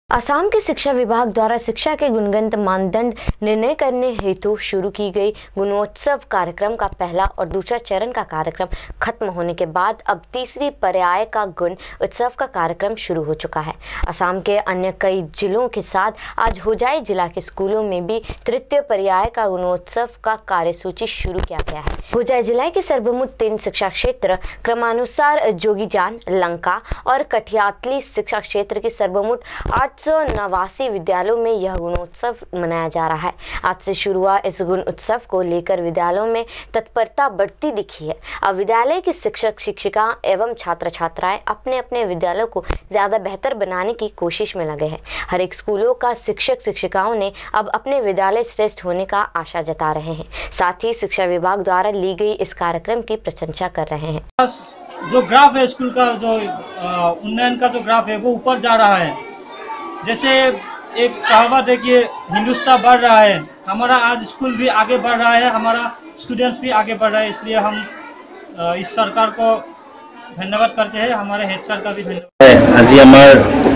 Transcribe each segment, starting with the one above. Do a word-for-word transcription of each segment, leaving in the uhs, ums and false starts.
असम के शिक्षा विभाग द्वारा शिक्षा के गुणगत मानदंड निर्णय करने हेतु शुरू की गई गुणोत्सव कार्यक्रम का पहला और दूसरा चरण का कार्यक्रम खत्म होने के बाद अब तीसरी पर्याय का गुण उत्सव का कार्यक्रम शुरू हो चुका है। असम के अन्य कई जिलों के साथ आज होजाई जिला के स्कूलों में भी तृतीय पर्याय का गुणोत्सव का कार्यसूची शुरू किया गया है। होजाई जिला के सर्वमुठ तीन शिक्षा क्षेत्र क्रमानुसार जोगीजान, लंका और कठियातली शिक्षा क्षेत्र के सर्वमुठ आठ सौ नवासी विद्यालयों में यह गुणोत्सव मनाया जा रहा है। आज से शुरू हुआ इस गुण उत्सव को लेकर विद्यालयों में तत्परता बढ़ती दिखी है। अब विद्यालय के शिक्षक शिक्षिका एवं छात्र छात्राएं अपने अपने विद्यालयों को ज्यादा बेहतर बनाने की कोशिश में लगे हैं। हर एक स्कूलों का शिक्षक शिक्षिकाओं ने अब अपने विद्यालय श्रेष्ठ होने का आशा जता रहे हैं। साथ ही शिक्षा विभाग द्वारा ली गई इस कार्यक्रम की प्रशंसा कर रहे हैं। जो ग्राफ है स्कूल का, जो उन्नयन का जो ग्राफ है वो ऊपर जा रहा है। जैसे एक कहावत है कि हिंदुस्तान बढ़ रहा है, हमारा आज स्कूल भी आगे बढ़ रहा है, हमारा स्टूडेंट्स भी आगे बढ़ रहा है। इसलिए हम इस सरकार को धन्यवाद करते हैं, हमारे हेड सर का भी धन्यवाद। आज आमार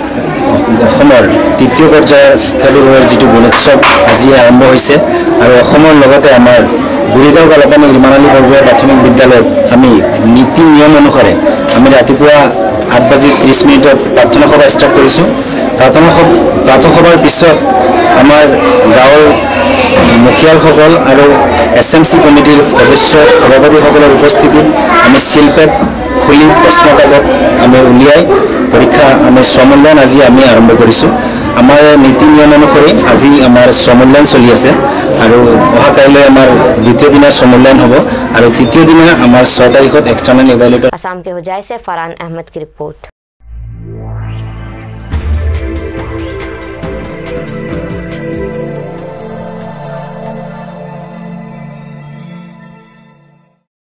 तृतीय पर्यायर शिक्षा विभागৰ जी गुणोत्सव आज आरम्भ হৈছে আৰু অসমৰ লগতে আমাৰ বুঢ়ীগাঁও কালপানী হিমানী বৰবৰুৱা প্ৰাথমিক বিদ্যালয়ত আমি নীতি নিয়ম অনুসাৰে আমি ৰাতিপুৱা আঠ বাজি ত্ৰিশ মিনিটত প্ৰাৰ্থনা সভা ষ্টাৰ্ট কৰিছোঁ। প্ৰাৰ্থনা প্ৰাতঃ সভাৰ পিছত আমাৰ গাঁৱৰ মুখিয়ালসকল আৰু এছ এম চি কমিটিৰ সদস্য সভাপতিসকলৰ উপস্থিতিত আমি শিলপেট খুলি প্ৰশ্ন কাকত আমি উলিয়াই পৰীক্ষা আমি শ্ৰমমূল্যায়ন আজি আমি আৰম্ভ কৰিছোঁ। আমাৰ নীতি নিয়ম অনুসৰি আজি আমাৰ শ্ৰমমূল্যায়ন চলি আছে আৰু অহা কাইলৈ আমাৰ দ্বিতীয় দিনা শ্ৰমমূল্যায়ন হ'ব আৰু তৃতীয় দিনা আমাৰ ছয় তাৰিখত এক্সটাৰ্নেল ইভালুয়েটৰ। असम के होजाई से फरहान अहमद की रिपोर्ट।